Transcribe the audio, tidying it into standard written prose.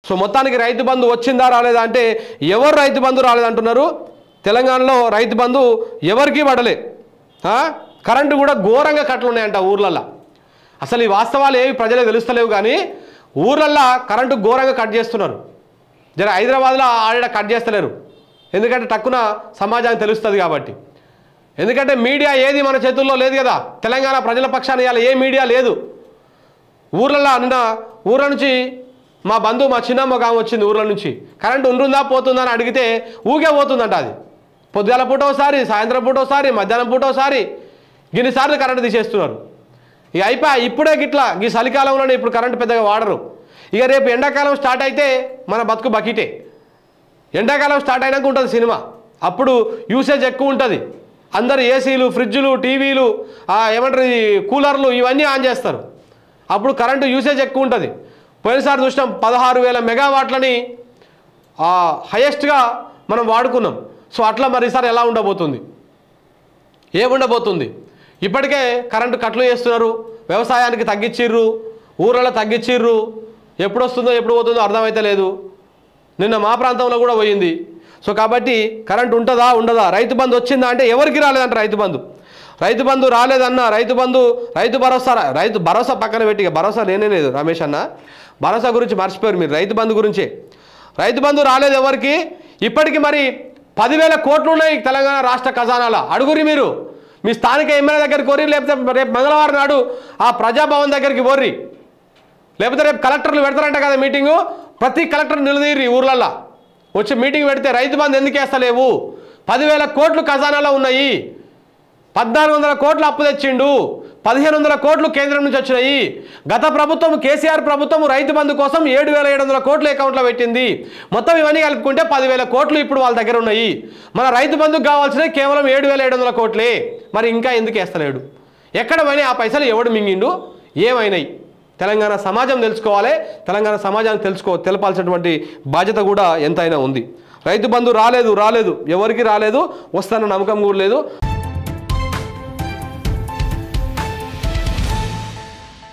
So మొత్తానికి రైతు బంధు వచ్చిందా రాలేదా అంటే ఎవరు రైతు బంధు రాలేదంటున్నారు. తెలంగాణలో రైతు బంధు ఎవరికీ పడలే. కరెంటు కూడా ఘోరంగా కట్లు ఉన్నాయంట ఊర్లల్లో. అసలు ఈ వాస్తవాలు ఏవి ప్రజలకు తెలుస్తలేవు కానీ ఊర్లల్లో కరెంటు ఘోరంగా కట్ చేస్తున్నారు. జర హైదరాబాద్లో ఆడ కట్ చేస్తలేరు, ఎందుకంటే టక్కున సమాజానికి తెలుస్తుంది కాబట్టి. ఎందుకంటే మీడియా ఏది మన చేతుల్లో లేదు కదా. తెలంగాణ ప్రజల పక్షాన ఇవాళ ఏ మీడియా లేదు. ఊర్లలో నిన్న ఊర్ల నుంచి మా బంధువు మా చిన్నమ్మ గామ వచ్చింది ఊర్ల నుంచి. కరెంటు ఉంటుందా పోతుందా అని అడిగితే ఊగే పోతుందంట. అది పొద్దుగాల పూట ఒకసారి, సాయంత్రం పూట ఒకసారి, మధ్యాహ్నం పూట ఒకసారి, గిన్నిసార్లు కరెంటు తీసేస్తున్నారు. ఇక అయిపోయి ఇప్పుడే గిట్లా ఈ చలికాలంలోనే ఇప్పుడు కరెంటు పెద్దగా వాడరు. ఇక రేపు ఎండాకాలం స్టార్ట్ అయితే మన బతుకు బకిటే. ఎండాకాలం స్టార్ట్ అయినాక ఉంటుంది సినిమా, అప్పుడు యూసేజ్ ఎక్కువ ఉంటుంది. అందరు ఏసీలు, ఫ్రిడ్జులు, టీవీలు, ఏమంటారు కూలర్లు ఇవన్నీ ఆన్ చేస్తారు. అప్పుడు కరెంటు యూసేజ్ ఎక్కువ ఉంటుంది. పోయినసారి చూసినాం 16,000 మెగావాట్లని హైయెస్ట్గా మనం వాడుకున్నాం. సో అట్లా మరీసారి ఎలా ఉండబోతుంది, ఏముండబోతుంది? ఇప్పటికే కరెంటు కట్లు చేస్తున్నారు, వ్యవసాయానికి తగ్గించిర్రు, ఊర్లలో తగ్గించిర్రు. ఎప్పుడు వస్తుందో ఎప్పుడు పోతుందో అర్థమైతే లేదు. నిన్న మా ప్రాంతంలో కూడా పోయింది. సో కాబట్టి కరెంటు ఉంటుందా ఉండదా? రైతు బంధు వచ్చిందా అంటే ఎవరికి రాలేదంట రైతు బంధు. రైతు బంధు రాలేదన్న రైతు బంధు, రైతు భరోసా పక్కన పెట్టి, భరోసా లేనే లేదు రమేష్ అన్న. భరోసా గురించి మర్చిపోయారు మీరు, రైతు బంధు గురించే. రైతు బంధు రాలేదు ఎవరికి. ఇప్పటికి మరి 10,000 కోట్లు ఉన్నాయి తెలంగాణ రాష్ట్ర ఖజానాలో. అడుగురి మీరు, మీ స్థానిక ఎమ్మెల్యే దగ్గరికి కోరి, లేకపోతే రేపు మంగళవారం నాడు ఆ ప్రజాభవన్ దగ్గరికి పోర్రి, లేకపోతే రేపు కలెక్టర్లు పెడతారంట కదా మీటింగు. ప్రతి కలెక్టర్ నిలదీరి ఊర్లల్లో వచ్చి మీటింగ్ పెడితే రైతు బంధు ఎందుకు వేస్తలేవు? 10,000 కోట్లు ఖజానాలో ఉన్నాయి. 1,400 కోట్లు అప్పు తెచ్చిండు, 1,500 కోట్లు కేంద్రం నుంచి వచ్చినాయి. గత ప్రభుత్వం కేసీఆర్ ప్రభుత్వం రైతు బంధు కోసం 7,700 కోట్లు అకౌంట్లో పెట్టింది. మొత్తం ఇవన్నీ కలుపుకుంటే 10,000 కోట్లు ఇప్పుడు వాళ్ళ దగ్గర ఉన్నాయి. మన రైతు బంధుకు కావాల్సినవి కేవలం 7,700 కోట్లే. మరి ఇంకా ఎందుకు వేస్తలేడు? ఎక్కడ పోయినాయి ఆ పైసలు? ఎవడు మింగిండు? ఏమైనాయి? తెలంగాణ సమాజం తెలుసుకోవాలి. తెలంగాణ సమాజానికి తెలపాల్సినటువంటి బాధ్యత కూడా ఎంతైనా ఉంది. రైతు బంధు రాలేదు ఎవరికి రాలేదు, వస్తాన నమ్మకం కూడా లేదు.